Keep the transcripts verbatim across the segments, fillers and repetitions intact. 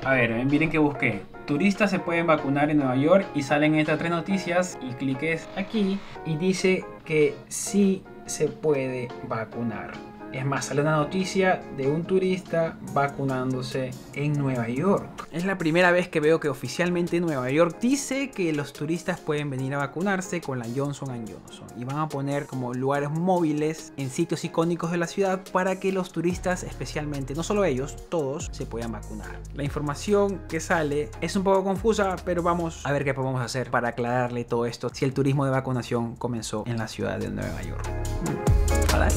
A ver, miren que busqué. Turistas se pueden vacunar en Nueva York y salen estas tres noticias y cliques aquí y dice que sí se puede vacunar. Es más, sale una noticia de un turista vacunándose en Nueva York. Es la primera vez que veo que oficialmente Nueva York dice que los turistas pueden venir a vacunarse con la Johnson and Johnson. Y van a poner como lugares móviles en sitios icónicos de la ciudad para que los turistas, especialmente, no solo ellos, todos se puedan vacunar. La información que sale es un poco confusa, pero vamos a ver qué podemos hacer para aclararle todo esto si el turismo de vacunación comenzó en la ciudad de Nueva York. A darle.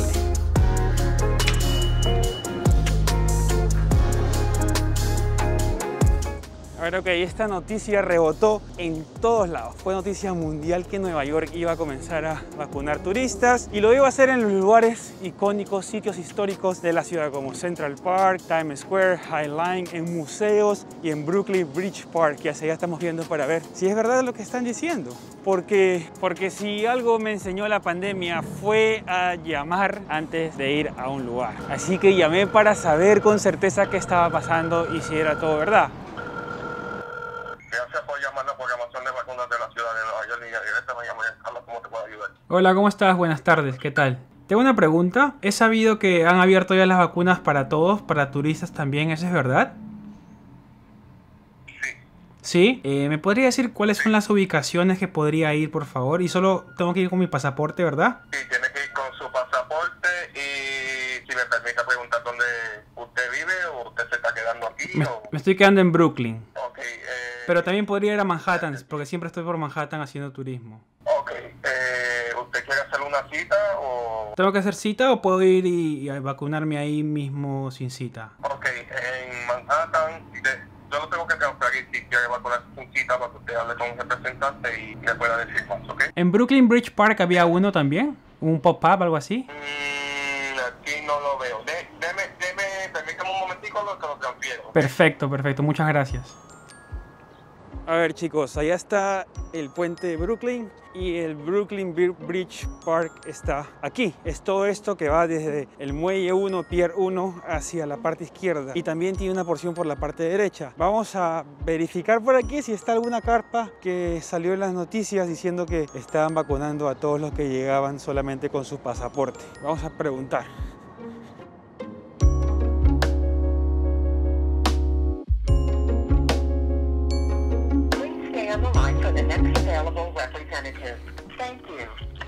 A ver, ok, esta noticia rebotó en todos lados. Fue noticia mundial que Nueva York iba a comenzar a vacunar turistas y lo iba a hacer en los lugares icónicos, sitios históricos de la ciudad como Central Park, Times Square, High Line, en museos y en Brooklyn Bridge Park, que hacia allá estamos viendo para ver si es verdad lo que están diciendo. Porque, porque si algo me enseñó la pandemia fue a llamar antes de ir a un lugar. Así que llamé para saber con certeza qué estaba pasando y si era todo verdad. Gracias por llamar a la programación de vacunas de la ciudad de Nueva York. Línea directa, me llamo Carlos, ¿cómo te puedo ayudar? Hola, ¿cómo estás? Buenas tardes, ¿qué tal? Tengo una pregunta. He sabido que han abierto ya las vacunas para todos, para turistas también, ¿eso es verdad? Sí. ¿Sí? Eh, ¿Me podría decir cuáles son las ubicaciones que podría ir, por favor? Y solo tengo que ir con mi pasaporte, ¿verdad? Sí, tiene que ir con su pasaporte y si me permite preguntar dónde usted vive o usted se está quedando aquí. Me, o... me estoy quedando en Brooklyn. Ok, eh... Pero también podría ir a Manhattan, porque siempre estoy por Manhattan haciendo turismo. Ok, eh, ¿usted quiere hacer una cita o...? ¿Tengo que hacer cita o puedo ir y, y vacunarme ahí mismo sin cita? Ok, en Manhattan, de, yo lo tengo que transferir si quiere vacunarse sin cita para que usted hable con un representante y le pueda decir más, ¿ok? ¿En Brooklyn Bridge Park había uno también? ¿Un pop-up, algo así? Mm, aquí no lo veo. De, deme, deme, permítame un momentico lo que lo transfiero. ¿Okay? Perfecto, perfecto. Muchas gracias. A ver, chicos, allá está el puente de Brooklyn y el Brooklyn Bridge Park está aquí. Es todo esto que va desde el muelle uno, Pier uno, hacia la parte izquierda y también tiene una porción por la parte derecha. Vamos a verificar por aquí si está alguna carpa que salió en las noticias diciendo que estaban vacunando a todos los que llegaban solamente con su pasaporte. Vamos a preguntar. On the line for the next available representative. Thank you.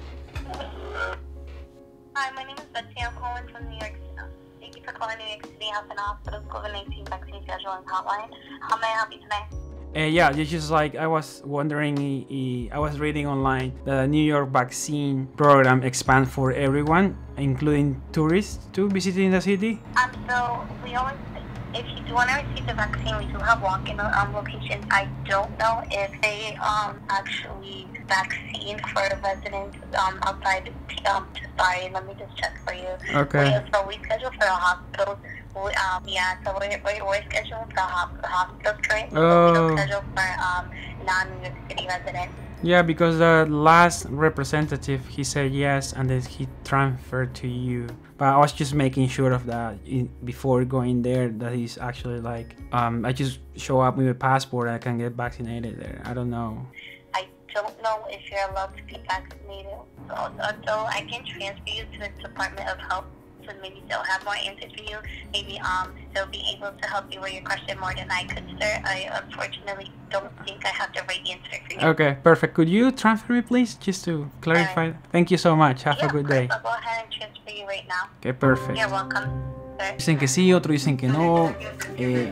Hi, my name is Betsy. I'm calling from New York City. Thank you for calling New York City Health and Hospital's COVID nineteen vaccine scheduling hotline. How may I help you today? Uh, yeah, it's just like I was wondering, I was reading online the New York vaccine program expands for everyone, including tourists too visiting the city. Um, so we always, if you do want to receive the vaccine, we do have walk-in um, locations. I don't know if they um actually vaccine for residents um outside. Um, sorry, let me just check for you. Okay. We, so we schedule for the hospitals. We, um, yeah, so we're, we're, we're scheduled for the hospitals currently. Oh. We don't schedule for um non-New York City residents. Yeah, because the last representative, he said yes, and then he transferred to you. But I was just making sure of that in, before going there, that he's actually like, um, I just show up with a passport and I can get vaccinated there. I don't know. I don't know if you're allowed to be vaccinated. So, so I can transfer you to the Department of Health. So maybe they'll have more answers for you. Maybe um they'll be able to help you with your question more than I could, sir. I unfortunately don't think I have the right answer for you. Okay, perfect. Could you transfer me, please, just to clarify? Right. Thank you so much. Have Yeah, a good of course. day. I'll go ahead and transfer you right now. Okay, perfect. You're welcome, sir. Dicen que sí, otros dicen que no. Eh,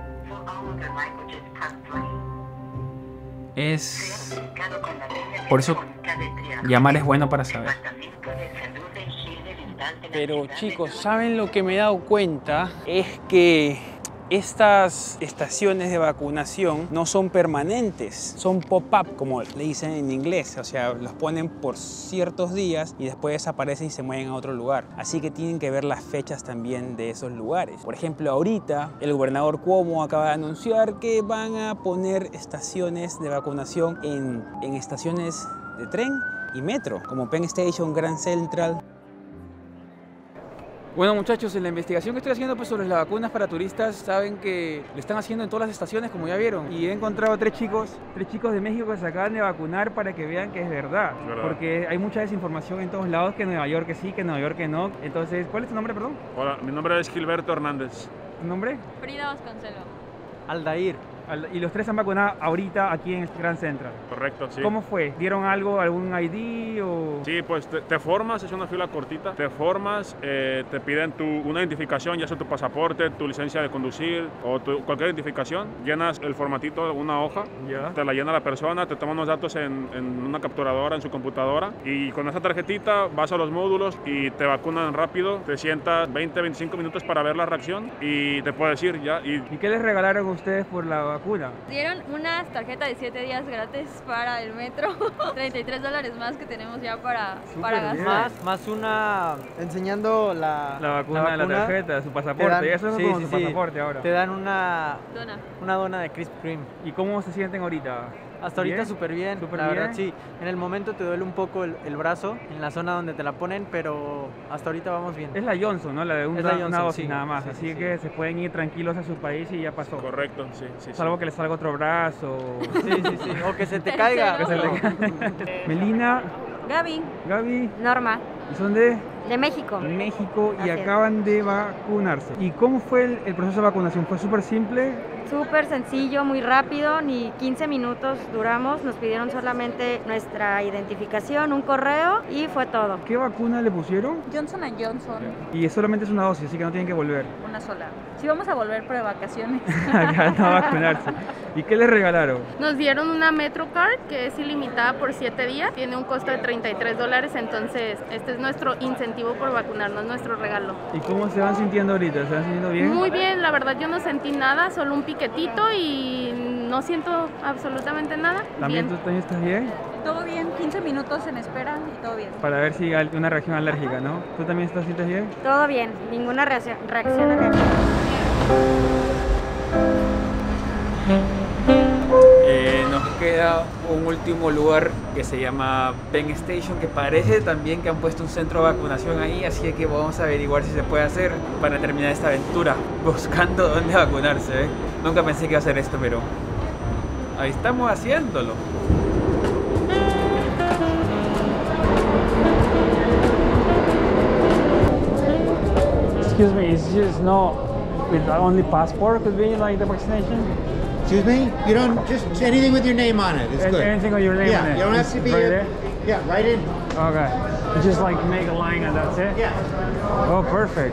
es... Por eso llamar es bueno para saber. Pero chicos, ¿saben lo que me he dado cuenta? Es que estas estaciones de vacunación no son permanentes, son pop-up, como le dicen en inglés. O sea, los ponen por ciertos días y después desaparecen y se mueven a otro lugar. Así que tienen que ver las fechas también de esos lugares. Por ejemplo, ahorita el gobernador Cuomo acaba de anunciar que van a poner estaciones de vacunación en, en estaciones de tren y metro, como Penn Station, Grand Central. Bueno muchachos, en la investigación que estoy haciendo pues, sobre las vacunas para turistas, saben que lo están haciendo en todas las estaciones como ya vieron. Y he encontrado tres chicos, tres chicos de México que se acaban de vacunar para que vean que es verdad. Es verdad. Porque hay mucha desinformación en todos lados, que en Nueva York que sí, que en Nueva York que no. Entonces, ¿cuál es tu nombre, perdón? Hola, mi nombre es Gilberto Hernández. ¿Tu nombre? Frida Vasconcelos. Aldair. Y los tres se han vacunado ahorita aquí en el Grand Central. Correcto, sí. ¿Cómo fue? ¿Dieron algo, algún I D o...? Sí, pues te, te formas, es una fila cortita, te formas, eh, te piden tu, una identificación, ya sea tu pasaporte, tu licencia de conducir o tu, cualquier identificación, llenas el formatito de una hoja, Ya. te la llena la persona, te toma unos datos en, en una capturadora, en su computadora y con esa tarjetita vas a los módulos y te vacunan rápido, te sientas veinte, veinticinco minutos para ver la reacción y te puedes ir ya. Y, ¿Y qué les regalaron a ustedes por la vacuna? Dieron una tarjeta de siete días gratis para el metro, treinta y tres dólares más que tenemos ya para, para gastar. Más, más una enseñando la, La vacuna, la, vacuna, tarjeta, su te pasaporte. dan- Eso es sí, como sí, su sí. pasaporte ahora. Te dan una, Dona. una dona de Krispy Kreme. ¿Y cómo se sienten ahorita? Hasta ahorita ¿Bien? súper bien, ¿Súper la bien? verdad sí. En el momento te duele un poco el, el brazo, en la zona donde te la ponen, pero hasta ahorita vamos bien. Es la Johnson, ¿no? La de una, Es la Johnson, una dosis sí. nada más. Sí, Así sí, que se pueden ir tranquilos a su país y ya pasó. correcto, sí, sí. sí. Salvo que les salga otro brazo. Sí, sí, sí. O que se te caiga. Que se le caiga. Melina, Gaby. Gaby, Norma, ¿y son de de México. México y Así es. acaban de vacunarse? ¿Y cómo fue el, el proceso de vacunación? ¿Fue súper simple? Súper sencillo, muy rápido, ni quince minutos duramos. Nos pidieron solamente nuestra identificación, un correo y fue todo. ¿Qué vacuna le pusieron? Johnson and Johnson, Y solamente es una dosis, así que no tienen que volver una sola. Sí vamos a volver por vacaciones. acá no a vacunarse. ¿Y qué les regalaron? Nos dieron una MetroCard que es ilimitada por siete días, tiene un costo de treinta y tres dólares, entonces este es nuestro incentivo por vacunarnos, nuestro regalo. ¿Y cómo se van sintiendo ahorita? ¿Se van sintiendo bien? Muy bien, la verdad yo no sentí nada, solo un piquetito y no siento absolutamente nada. ¿También Bien. tú también estás bien? Todo bien, quince minutos en espera y todo bien. Para ver si hay una reacción alérgica, ¿no? ¿Tú también estás sientes bien? Todo bien, ninguna reacción, reacción alérgica. Eh, nos queda un último lugar que se llama Penn Station, que parece también que han puesto un centro de vacunación ahí, así que vamos a averiguar si se puede hacer para terminar esta aventura, buscando dónde vacunarse, ¿eh? Nunca pensé que iba a hacer esto, pero ahí estamos haciéndolo. Excuse me, it's just no, with only passport could be like the vaccination? Excuse me? You don't, just anything with your name on it is good. Anything with your name yeah, on it. you don't have to be right a- there? Yeah, right in. Okay. You just like make a line and that's it? Yeah. Oh, perfect.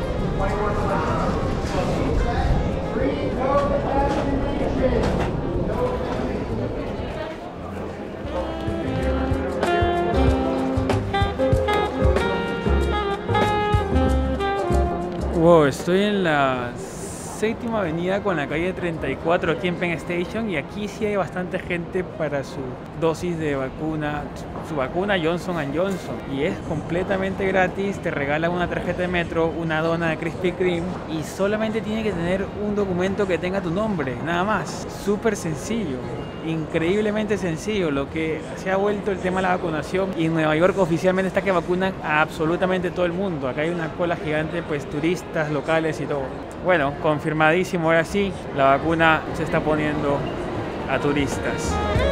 Wow, estoy en la séptima avenida con la calle treinta y cuatro aquí en Penn Station y aquí sí hay bastante gente para su dosis de vacuna, su vacuna Johnson and Johnson, y es completamente gratis. Te regalan una tarjeta de metro, una dona de Krispy Kreme y solamente tiene que tener un documento que tenga tu nombre, nada más. Súper sencillo, increíblemente sencillo, lo que se ha vuelto el tema de la vacunación, y en Nueva York oficialmente está que vacunan a absolutamente todo el mundo. Acá hay una cola gigante, pues turistas locales y todo. Bueno, confirmadísimo, ahora sí, la vacuna se está poniendo a turistas.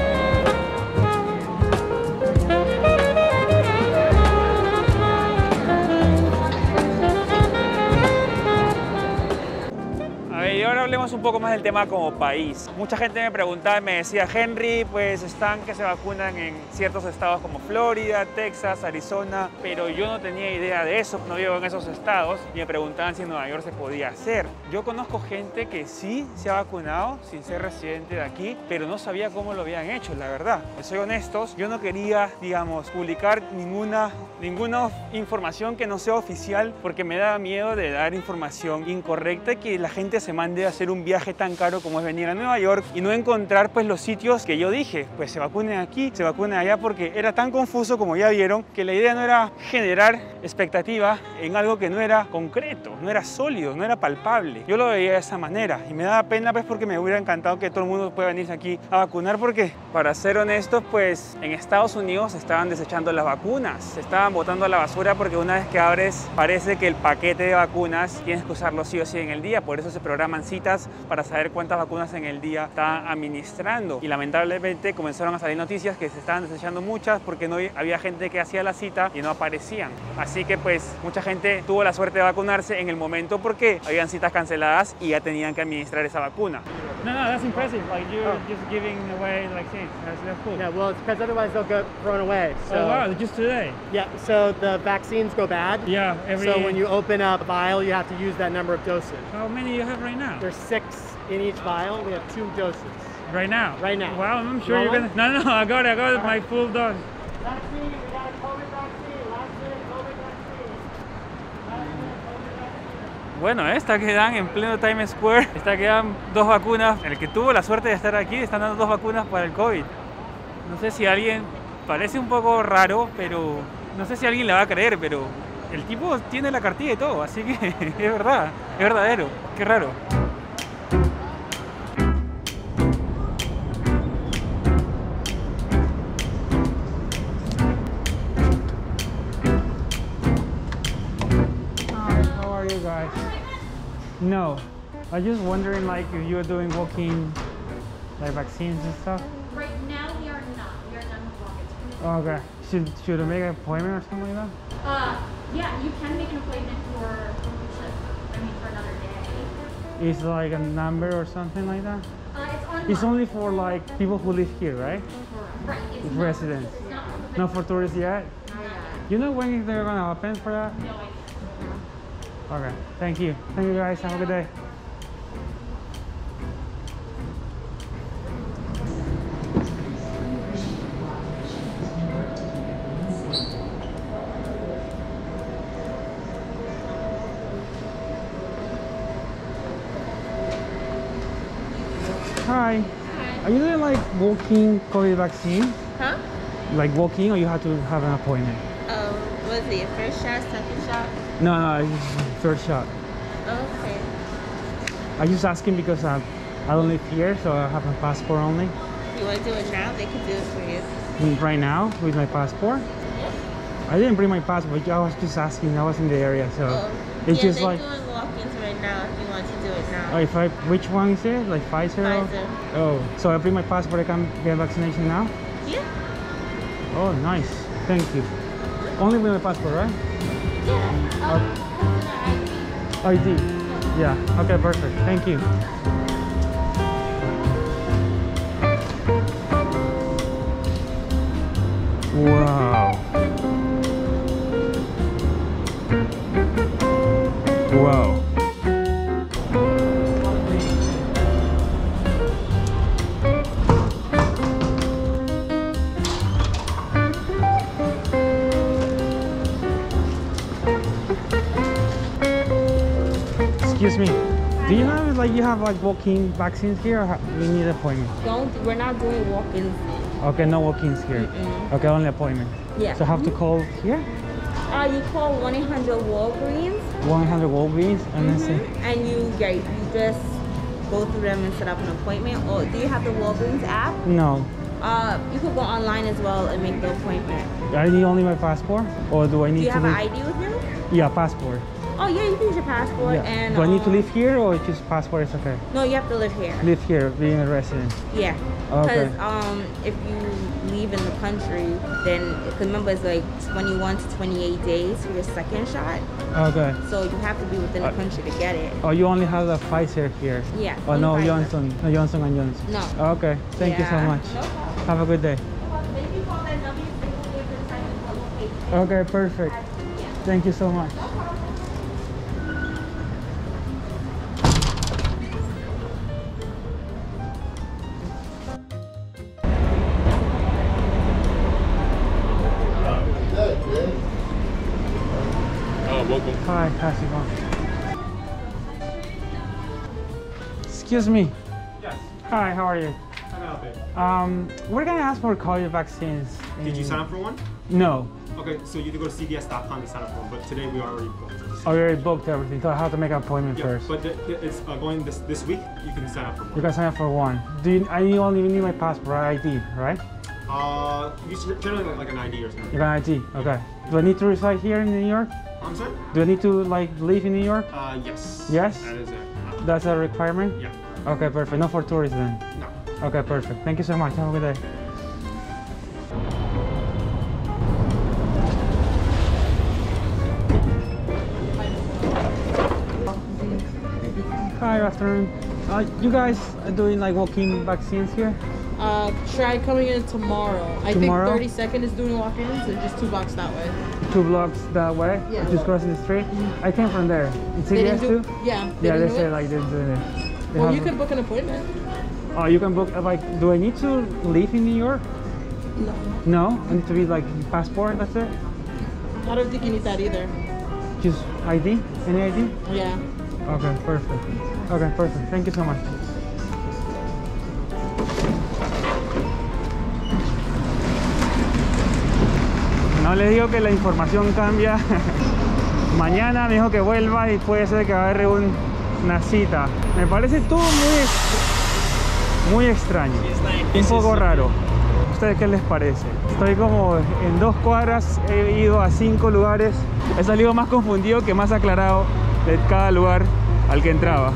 A ver, y ahora hablemos un poco más del tema como país. Mucha gente me preguntaba y me decía, Henry, pues están que se vacunan en ciertos estados como Florida, Texas, Arizona, pero yo no tenía idea de eso, no vivo en esos estados, y me preguntaban si en Nueva York se podía hacer. Yo conozco gente que sí se ha vacunado sin ser residente de aquí, pero no sabía cómo lo habían hecho, la verdad. Soy honestos, yo no quería, digamos, publicar ninguna, ninguna información que no sea oficial, porque me daba miedo de dar información incorrecta y que la gente se mande a hacer un viaje viaje tan caro como es venir a Nueva York y no encontrar pues los sitios que yo dije, pues se vacunen aquí, se vacunen allá, porque era tan confuso, como ya vieron, que la idea no era generar expectativa en algo que no era concreto, no era sólido, no era palpable. Yo lo veía de esa manera y me daba pena pues porque me hubiera encantado que todo el mundo pueda venirse aquí a vacunar, porque para ser honestos pues en Estados Unidos estaban desechando las vacunas, se estaban botando a la basura, porque una vez que abres parece que el paquete de vacunas tienes que usarlo sí o sí en el día. Por eso se programan citas para saber cuántas vacunas en el día están administrando, y lamentablemente comenzaron a salir noticias que se estaban desechando muchas porque no había gente que hacía la cita y no aparecían. Así que pues mucha gente tuvo la suerte de vacunarse en el momento porque habían citas canceladas y ya tenían que administrar esa vacuna. No, no, that's impressive. Like you're oh. just giving away like things. That's, that's cool. Yeah, well, it's because otherwise they'll get thrown away. So, oh wow, just today. Yeah, so the vaccines go bad. Yeah, every. So when you open up a vial, you have to use that number of doses. How many do you have right now? There's six in each vial. We have two doses. Right now. Right now. Wow, I'm sure you're gonna. No, no, I got it. I got it, my full dose. Vaccine. We got a COVID vaccine. Last minute COVID vaccine. Last minute COVID vaccine. Bueno, esta que dan en pleno Times Square, esta que dan dos vacunas. El que tuvo la suerte de estar aquí, están dando dos vacunas para el COVID. No sé si alguien, parece un poco raro, pero no sé si alguien le va a creer, pero el tipo tiene la cartilla y todo, así que es verdad, es verdadero. Qué raro. Guys. No, I was just wondering like if you were doing walking like vaccines and stuff. Right now we are not. We are done with walking. Okay. Should should I make an appointment or something like that? Uh, yeah, you can make an appointment for I mean for another day. Is like a number or something like that? Uh, it's online. It's only for like people who live here, right? Right. It's It's not, residents. It's not, Not for tourists yet? Not yet. You know when they're gonna open for that? No idea. Okay, thank you. Thank you guys, have a good day. Hi. Hi. Are you doing like walking COVID vaccine? Huh? Like walking, or you have to have an appointment? Um, was it your first shot, second shot? No, no, it's third shot. Okay. I'm just asking because I, I don't live here, so I have my passport only. You want to do it now? They can do it for you. Right now, with my passport? Yep. I didn't bring my passport, I was just asking, I was in the area, so Oh. it's yeah, just they're like... doing walk-ins right now if you want to do it now. Oh, if I, which one is it? Like Pfizer? or- Pfizer. Oh, so I bring my passport, I can get vaccination now? Yeah. Oh, nice. Thank you. Only with my passport, right? Yeah. Oh. I D. Yeah. Okay, perfect. Thank you. Wow. Wow. Excuse me. Do you know like you have like walk-in vaccines here, or ha- we need an appointment? Don't. We're not doing walk-ins. Okay, no walk-ins here. Mm-mm. Okay, only appointment. Yeah. So I have to call here. Uh, you call one eight hundred Walgreens. one hundred Walgreens, and then say. Mhm. And you, yeah, you just go through them and set up an appointment. Or do you have the Walgreens app? No. Uh, you could go online as well and make the appointment. I need only my passport, or do I need Do you to have an live? I D with you? Yeah, passport. Oh yeah, you can use your passport. Yeah. And do I need to um, live here, or just passport is okay? No, you have to live here. Live here, being a resident. Yeah. Okay. Because um, if you leave in the country, then remember it's like twenty-one to twenty-eight days for your second shot. Okay. So you have to be within the Uh, country to get it. Oh, you only have the Pfizer here? Yeah, Oh only no, Pfizer. Johnson, no Johnson and Johnson. No. Okay. Thank you so Yeah. much. No problem. Have a good day. If you call that number, you can give the second location. Okay, perfect. Thank you so much. Oh, welcome. Hi, how's it going? Excuse me. Yes. Hi, how are you? How can I help you? Um, we're gonna ask for COVID vaccines. Did you in- sign up for one? No. Okay, so you need to go to C V S dot com to sign up for one, but today we already booked. I already booked everything, so I have to make an appointment Yeah, first. but th- th- it's uh, going this this week. You can sign up for one. You can sign up for one. Do you, I only need my passport I D, right? Uh, you should generally like, like an I D or something. You got I D, okay. Do I need to reside here in New York? I'm sorry? Do I need to like live in New York? Uh, yes. Yes? That is it. Uh, That's a requirement? Yeah. Okay, perfect. Not for tourists then? No. Okay, perfect. Thank you so much. Have a good day. Hi, good afternoon. Uh, you guys are doing like walk-in vaccines here? Uh, try coming in tomorrow. I Tomorrow? think thirty-second is doing walk-ins, and just two blocks that way. Two blocks that way? Yeah. Just crossing the street? I came from there. In They C V S didn't too? do- yeah, they Yeah, they didn't do said it? like they're doing it. They Well, have- you could book an appointment. Oh, you can book, uh, like, do I need to live in New York? No. No? I need to be like passport, that's it? I don't think you need that either. Just I D? Any I D? Yeah. Okay, perfect. Okay, perfect. Thank you so much. No le digo que la información cambia. Mañana me dijo que vuelva y puede ser que agarre un- una cita. Me parece todo muy, ex- muy extraño. Un poco raro. ¿Ustedes qué les parece? Estoy como en dos cuadras, he ido a cinco lugares. He salido más confundido que más aclarado de cada lugar al que entraba.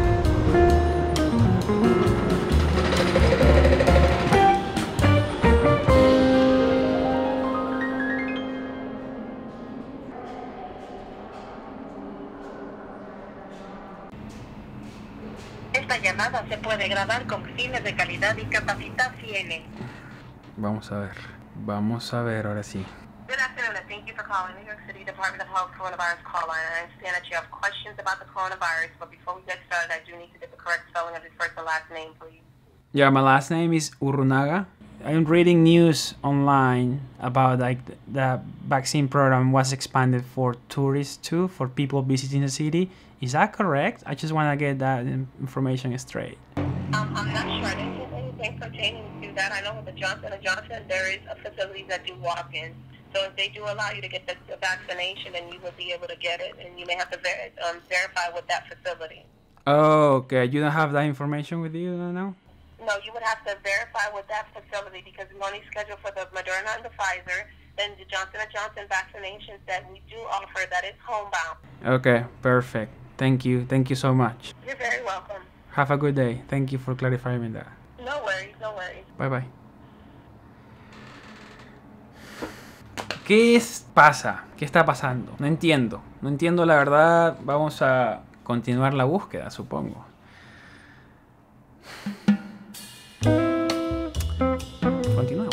Esta llamada se puede grabar con fines de calidad y capacitación. Vamos a ver. Vamos a ver ahora sí. Good afternoon, and thank you for calling New York City Department of Health Coronavirus Call Line. I understand that you have questions about the coronavirus, but before we get started, I do need to get the correct spelling of your first and last name, please. Yeah, my last name is Urunaga. I'm reading news online about like th- the vaccine program was expanded for tourists too, for people visiting the city. Is that correct? I just want to get that in- information straight. Um, I'm not sure. I didn't get anything pertaining to that. I know with the Johnson and Johnson, there is a facility that do walk-ins. So if they do allow you to get the, the vaccination, then you will be able to get it, and you may have to ver- um, verify with that facility. Oh, okay. You don't have that information with you now? No, you would have to verify with that facility because we only schedule for the Moderna and the Pfizer. Then the Johnson and Johnson vaccinations that we do offer, that is homebound. Okay, perfect. Thank you. Thank you so much. You're very welcome. Have a good day. Thank you for clarifying that. No worries, no worries. Bye bye. ¿Qué es- pasa? ¿Qué está pasando? No entiendo. No entiendo la verdad. Vamos a continuar la búsqueda, supongo. Continuamos.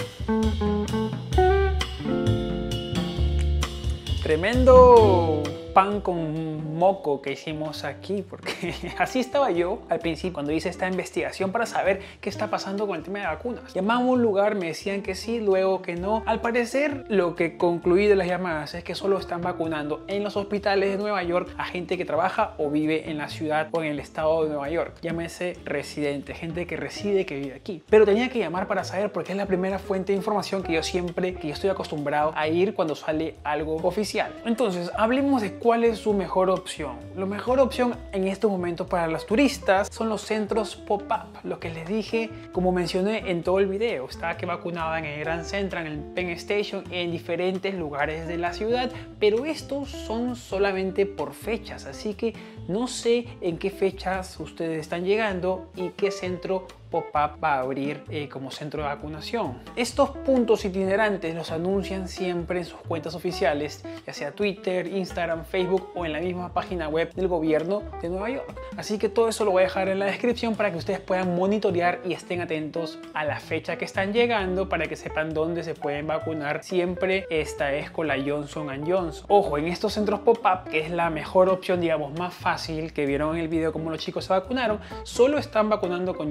Tremendo pan con moco que hicimos aquí, porque así estaba yo al principio cuando hice esta investigación para saber qué está pasando con el tema de vacunas. Llamaba a un lugar, me decían que sí, luego que no. Al parecer, lo que concluí de las llamadas es que solo están vacunando en los hospitales de Nueva York a gente que trabaja o vive en la ciudad o en el estado de Nueva York. Llámese residente, gente que reside, que vive aquí. Pero tenía que llamar para saber porque es la primera fuente de información que yo siempre, que yo estoy acostumbrado a ir cuando sale algo oficial. Entonces, hablemos de cuál es su mejor opción. La mejor opción en estos momentos para los turistas son los centros pop-up. Lo que les dije, como mencioné en todo el video, está que vacunaba en el Grand Central, en el Penn Station, en diferentes lugares de la ciudad, pero estos son solamente por fechas, así que no sé en qué fechas ustedes están llegando y qué centro pop-up va a abrir eh, como centro de vacunación. Estos puntos itinerantes los anuncian siempre en sus cuentas oficiales, ya sea Twitter, Instagram, Facebook o en la misma página web del gobierno de Nueva York. Así que todo eso lo voy a dejar en la descripción para que ustedes puedan monitorear y estén atentos a la fecha que están llegando para que sepan dónde se pueden vacunar. Siempre esta es con la Johnson and Johnson. Ojo, en estos centros pop-up, que es la mejor opción, digamos, más fácil, que vieron en el video cómo los chicos se vacunaron, solo están vacunando con Johnson and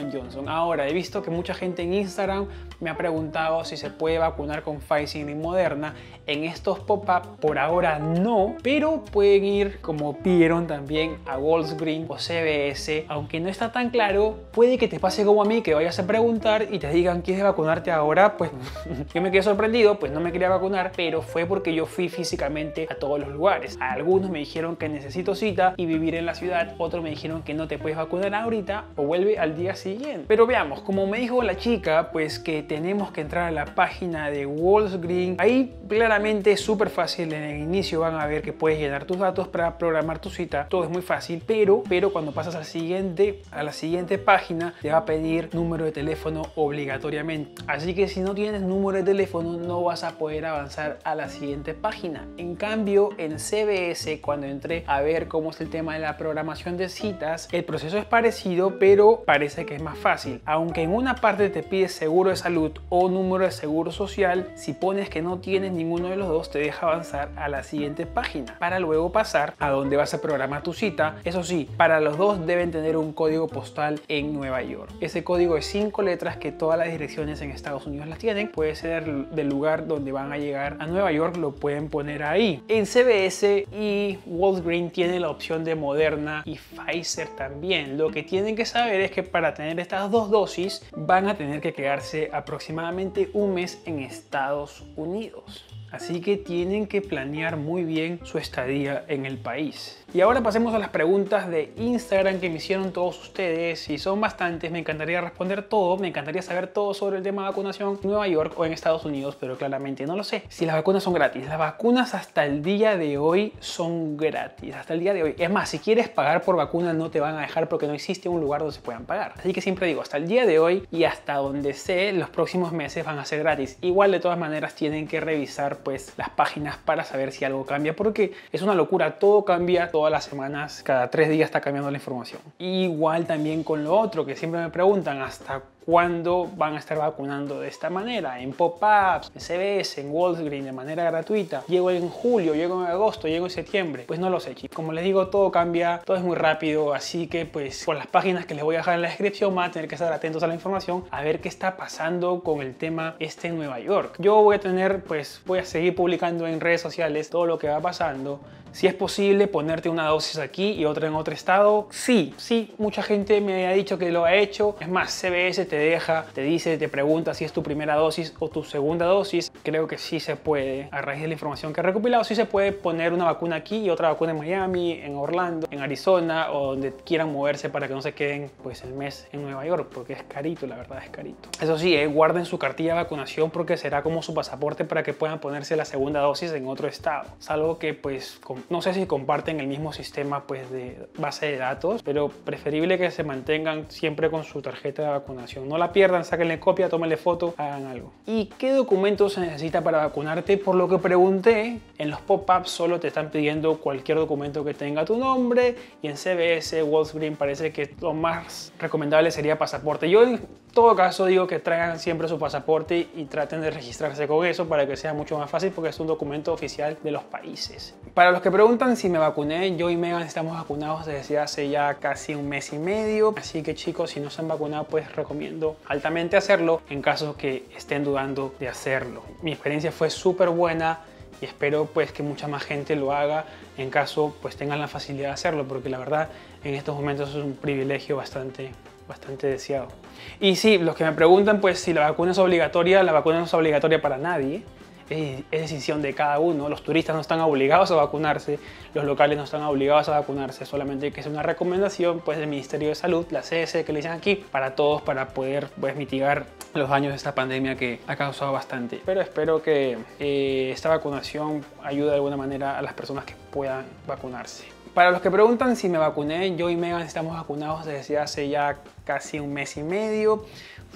Johnson and Johnson. Ahora, he visto que mucha gente en Instagram me ha preguntado si se puede vacunar con Pfizer y Moderna. En estos pop-up por ahora no, pero pueden ir, como pidieron también, a Walgreens o C V S. Aunque no está tan claro, puede que te pase como a mí, que vayas a preguntar y te digan ¿quieres vacunarte ahora? Pues yo me quedé sorprendido, pues no me quería vacunar, pero fue porque yo fui físicamente a todos los lugares. Algunos me dijeron que necesito cita y vivir en la ciudad, otros me dijeron que no te puedes vacunar ahorita o vuelve al día siguiente. Pero veamos, como me dijo la chica, pues que tenemos que entrar a la página de Walgreens. Ahí claramente es súper fácil. En el inicio van a ver que puedes llenar tus datos para programar tu cita. Todo es muy fácil, pero, pero cuando pasas al siguiente, a la siguiente página te va a pedir número de teléfono obligatoriamente. Así que si no tienes número de teléfono no vas a poder avanzar a la siguiente página. En cambio, en C V S, cuando entré a ver cómo es el tema de la programación de citas, el proceso es parecido, pero parece que es más fácil. Aunque en una parte te pide seguro de salud o número de seguro social, si pones que no tienes ninguno de los dos te deja avanzar a la siguiente página para luego pasar a donde vas a programar tu cita. Eso sí, para los dos deben tener un código postal en Nueva York. Ese código es cinco letras que todas las direcciones en Estados Unidos las tienen. Puede ser del lugar donde van a llegar a Nueva York, lo pueden poner ahí. En C V S y Walgreens tiene la opción de Moderna y Pfizer también. Lo que tienen que saber es que para tener estas dos dosis van a tener que quedarse aproximadamente un mes en Estados Unidos. Así que tienen que planear muy bien su estadía en el país. Y ahora pasemos a las preguntas de Instagram que me hicieron todos ustedes. Y son bastantes, me encantaría responder todo. Me encantaría saber todo sobre el tema de vacunación en Nueva York o en Estados Unidos, pero claramente no lo sé. Si las vacunas son gratis. Las vacunas hasta el día de hoy son gratis. Hasta el día de hoy. Es más, si quieres pagar por vacuna no te van a dejar porque no existe un lugar donde se puedan pagar. Así que siempre digo, hasta el día de hoy y hasta donde sé, los próximos meses van a ser gratis. Igual de todas maneras tienen que revisar pues las páginas para saber si algo cambia, porque es una locura, todo cambia todas las semanas, cada tres días está cambiando la información. Igual también con lo otro que siempre me preguntan, hasta cuándo van a estar vacunando de esta manera, en pop-ups, en C V S, en Walgreens de manera gratuita. Llego en julio, llego en agosto, llego en septiembre. Pues no lo sé, chicos. Como les digo, todo cambia, todo es muy rápido, así que pues por las páginas que les voy a dejar en la descripción van a tener que estar atentos a la información, a ver qué está pasando con el tema este en Nueva York. Yo voy a tener, pues voy a seguir publicando en redes sociales todo lo que va pasando. Si es posible ponerte una dosis aquí y otra en otro estado, sí, sí, mucha gente me ha dicho que lo ha hecho. Es más, C V S te deja, te dice, te pregunta si es tu primera dosis o tu segunda dosis. Creo que sí se puede, a raíz de la información que he recopilado, sí se puede poner una vacuna aquí y otra vacuna en Miami, en Orlando, en Arizona o donde quieran moverse para que no se queden pues el mes en Nueva York, porque es carito, la verdad es carito. Eso sí, eh, guarden su cartilla de vacunación porque será como su pasaporte para que puedan ponerse la segunda dosis en otro estado. Es algo que pues con no sé si comparten el mismo sistema pues de base de datos, pero preferible que se mantengan siempre con su tarjeta de vacunación. No la pierdan, sáquenle copia, tómenle foto, hagan algo. ¿Y qué documentos se necesita para vacunarte? Por lo que pregunté, en los pop-ups solo te están pidiendo cualquier documento que tenga tu nombre, y en C V S, Walgreens parece que lo más recomendable sería pasaporte. Yo en todo caso digo que traigan siempre su pasaporte y traten de registrarse con eso para que sea mucho más fácil, porque es un documento oficial de los países. Para los que preguntan si me vacuné, yo y Megan estamos vacunados desde hace ya casi un mes y medio, así que chicos, si no se han vacunado pues recomiendo altamente hacerlo en caso que estén dudando de hacerlo. Mi experiencia fue súper buena y espero pues que mucha más gente lo haga en caso pues tengan la facilidad de hacerlo, porque la verdad en estos momentos es un privilegio bastante bastante deseado. Y sí, los que me preguntan pues si la vacuna es obligatoria, la vacuna no es obligatoria para nadie. Es, es decisión de cada uno. Los turistas no están obligados a vacunarse, los locales no están obligados a vacunarse, solamente que es una recomendación pues del Ministerio de Salud, la C D C que le dicen aquí, para todos, para poder pues mitigar los daños de esta pandemia que ha causado bastante. Pero espero que eh, esta vacunación ayude de alguna manera a las personas que puedan vacunarse. Para los que preguntan si me vacuné, yo y Megan estamos vacunados desde hace ya casi un mes y medio.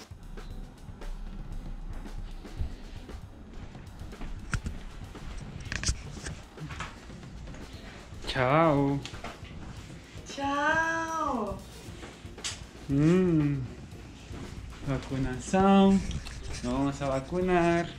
Chao. Chao. Mmm. Vacunación. Nos vamos a vacunar.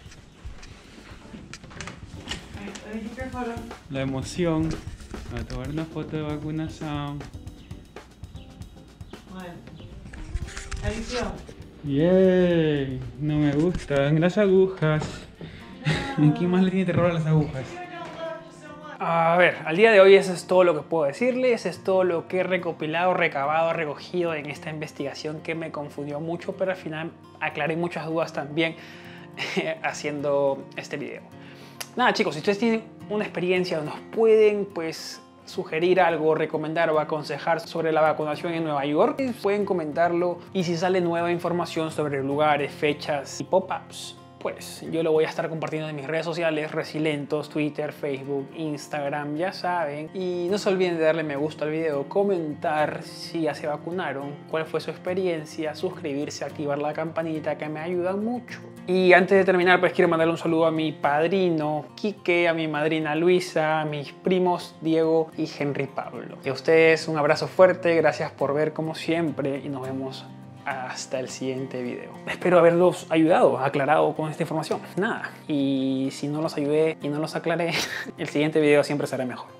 La emoción. A tomar una foto de vacunación. Bueno. Adición. Yay, no me gustan las agujas. ¿Quién más le tiene terror a las agujas? A ver, al día de hoy eso es todo lo que puedo decirles, es todo lo que he recopilado, recabado, recogido en esta investigación que me confundió mucho, pero al final aclaré muchas dudas también haciendo este video. Nada chicos, si ustedes tienen una experiencia o nos pueden pues sugerir algo, recomendar o aconsejar sobre la vacunación en Nueva York, pueden comentarlo, y si sale nueva información sobre lugares, fechas y pop-ups, pues yo lo voy a estar compartiendo en mis redes sociales, Resilentos, Twitter, Facebook, Instagram, ya saben. Y no se olviden de darle me gusta al video, comentar si ya se vacunaron, cuál fue su experiencia, suscribirse, activar la campanita, que me ayudan mucho. Y antes de terminar, pues quiero mandarle un saludo a mi padrino Quique, a mi madrina Luisa, a mis primos Diego y Henry Pablo. Y a ustedes un abrazo fuerte, gracias por ver como siempre y nos vemos hasta el siguiente video. Espero haberlos ayudado, aclarado con esta información. Nada, y si no los ayudé y no los aclaré, el siguiente video siempre será mejor.